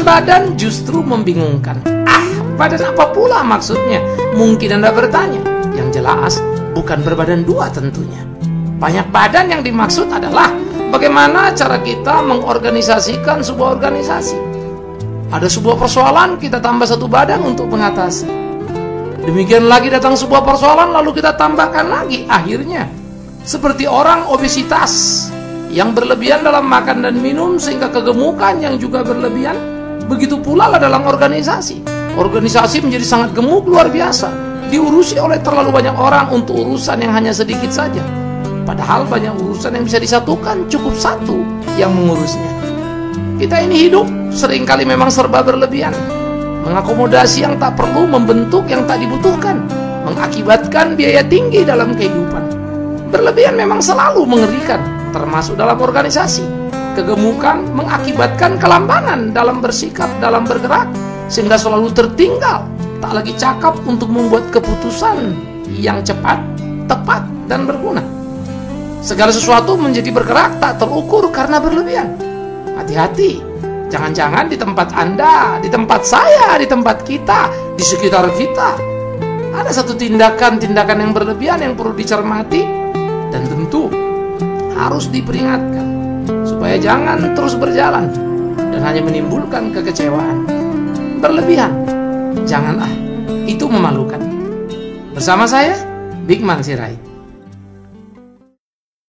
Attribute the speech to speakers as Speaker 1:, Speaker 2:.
Speaker 1: badan justru membingungkan. Badan apa pula maksudnya? Mungkin Anda bertanya. Yang jelas, bukan berbadan dua tentunya. Banyak badan yang dimaksud adalah bagaimana cara kita mengorganisasikan sebuah organisasi. Ada sebuah persoalan, kita tambah satu badan untuk mengatasi. Demikian lagi datang sebuah persoalan, lalu kita tambahkan lagi. Akhirnya, seperti orang obesitas yang berlebihan dalam makan dan minum sehingga kegemukan yang juga berlebihan, begitu pula lah dalam organisasi. Organisasi menjadi sangat gemuk luar biasa, diurusi oleh terlalu banyak orang untuk urusan yang hanya sedikit saja. Padahal banyak urusan yang bisa disatukan, cukup satu yang mengurusnya. Kita ini hidup seringkali memang serba berlebihan, mengakomodasi yang tak perlu, membentuk yang tak dibutuhkan, mengakibatkan biaya tinggi dalam kehidupan. Berlebihan memang selalu mengerikan, termasuk dalam organisasi. Kegemukan mengakibatkan kelambanan dalam bersikap, dalam bergerak, sehingga selalu tertinggal, tak lagi cakap untuk membuat keputusan yang cepat, tepat, dan berguna. Segala sesuatu menjadi bergerak tak terukur karena berlebihan. Hati-hati, jangan-jangan di tempat Anda, di tempat saya, di tempat kita, di sekitar kita, ada satu tindakan-tindakan yang berlebihan yang perlu dicermati, dan tentu harus diperingatkan, supaya jangan terus berjalan dan hanya menimbulkan kekecewaan. Berlebihan, janganlah, itu memalukan. Bersama saya, Bigman Sirait.